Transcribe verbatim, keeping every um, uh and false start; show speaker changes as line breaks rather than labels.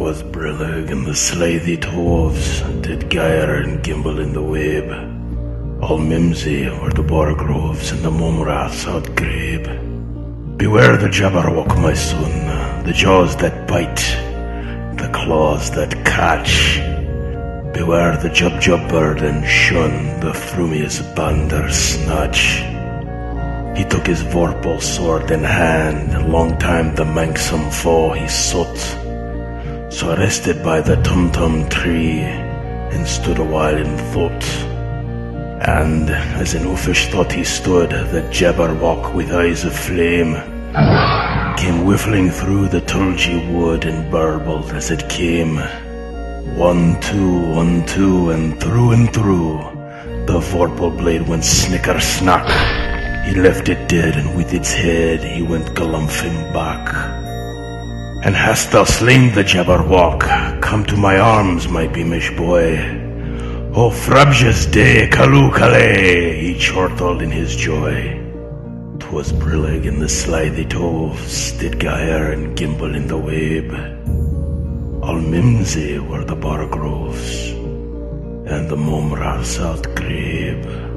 'Twas brillig and the slithy toves did gyre and gimble in the wabe. All mimsy were the borogroves and the mumraths outgrabe. Beware the Jabberwock, my son, the jaws that bite, the claws that catch. Beware the jub-jub bird and shun the frumiest bandersnatch. He took his vorpal sword in hand, long time the manxome foe he sought. So rested by the tum-tum tree, and stood a while in thought. And as in uffish thought he stood, the Jabberwock with eyes of flame came whiffling through the tulgey wood and burbled as it came. One, two, one, two, and through and through the vorpal blade went snicker-snack. He left it dead, and with its head he went galumphing back. And hast thou slain the Jabberwock? Come to my arms, my beamish boy. O frabjous day, calloo calais, he chortled in his joy. 'Twas brillig and the slithy toves did gyre and gimble in the wabe. All mimsy were the borogroves, and the mumraths outgrabe.